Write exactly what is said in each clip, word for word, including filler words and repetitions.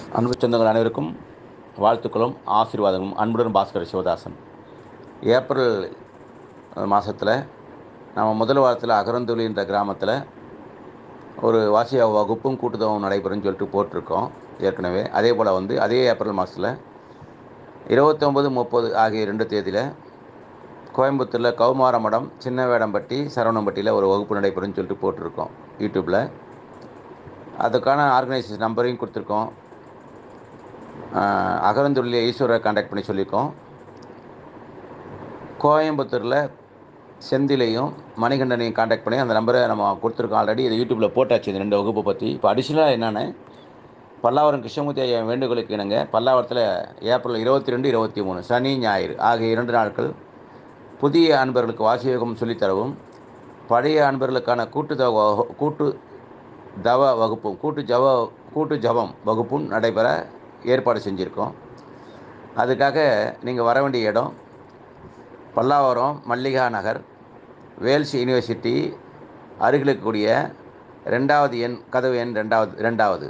அன்பு சொந்தங்கள் அனைவருக்கும் வாழ்த்துக்களும் ஆசீர்வாதங்களும். அன்புடன் பாஸ்கரசிவதாசன். ஏப்ரல் மாதத்தில் நம்ம முதல் வாரத்தில் அகரந்துளி என்ற கிராமத்தில் ஒரு வாசிய வகுப்பும் கூட்டுதவும் நடைபெறும்னு சொல்லிட்டு போட்டிருக்கோம் ஏற்கனவே. அதே போல் வந்து அதே ஏப்ரல் மாதத்தில் இருபத்தொம்பது முப்பது ஆகிய ரெண்டு தேதியில் கோயம்புத்தூரில் கௌமாரமடம், சின்னவேடம்பட்டி, சரவணம்பட்டியில் ஒரு வகுப்பு நடைபெறும்னு சொல்லிட்டு போட்டிருக்கோம் யூடியூப்பில். அதுக்கான ஆர்கனைசேஷன் நம்பரையும் கொடுத்துருக்கோம். அகரந்துள்ளியில் ஈஸ்வரை கான்டாக்ட் பண்ணி சொல்லியிருக்கோம். கோயம்புத்தூரில் செந்திலையும் மணிகண்டனையும் கான்டாக்ட் பண்ணி அந்த நம்பரை நம்ம கொடுத்துருக்கோம் ஆல்ரெடி. இது யூடியூப்பில் போட்டாச்சு இந்த ரெண்டு வகுப்பை பற்றி. இப்போ அடிஷ்னலாக என்னென்னு, பல்லாவரம் கிருஷ்ணமூர்த்தி ஐயா வேண்டுகோளுக்கு இணங்க பல்லாவரத்தில் ஏப்ரல் இருபத்தி ரெண்டு இருபத்தி மூணு சனி ஞாயிறு ஆகிய இரண்டு நாட்கள் புதிய அன்பர்களுக்கு வாசி யோகம் சொல்லித்தரவும், பழைய அன்பர்களுக்கான கூட்டு தவ கூட்டு தவ வகுப்பும் கூட்டு ஜவ கூட்டு ஜபம் வகுப்பும் நடைபெற ஏற்பாடு செஞ்சுருக்கோம். அதுக்காக நீங்கள் வர வேண்டிய இடம் பல்லாவரம் மல்லிகா நகர், வேல்ஸ் யூனிவர்சிட்டி அருகில் இருக்கக்கூடிய ரெண்டாவது எண் கதவு எண் ரெண்டாவது ரெண்டாவது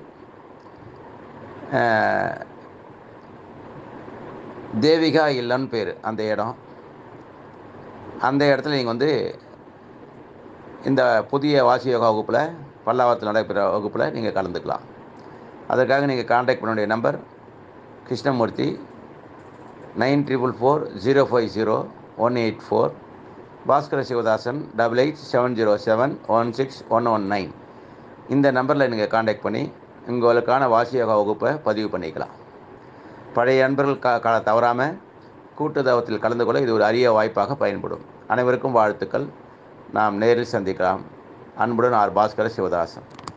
தேவிகா இல்லம்னு பேர் அந்த இடம். அந்த இடத்துல நீங்கள் வந்து இந்த புதிய வாசி யோகா வகுப்பில் பல்லாவரத்தில் நடைபெற வகுப்பில் நீங்கள் கலந்துக்கலாம். அதற்காக நீங்கள் கான்டாக்ட் பண்ண வேண்டிய number Krishnamoorthy nine triple four zero five zero one eight four, Baskarasivadasan double eight seven zero seven one six one one nine. இந்த நம்பரில் நீங்கள் கான்டாக்ட் பண்ணி உங்களுக்கான வாசி யோகா வகுப்பை பதிவு பண்ணிக்கலாம். பழைய அன்பர்கள் கா கால தவறாமல் கூட்டு தவத்தில் கலந்து கொள்ள இது ஒரு அரிய வாய்ப்பாக பயன்படும். அனைவருக்கும் வாழ்த்துக்கள். நாம் நேரில் சந்திக்கலாம். அன்புடன் ஆர் பாஸ்கர சிவதாசன்.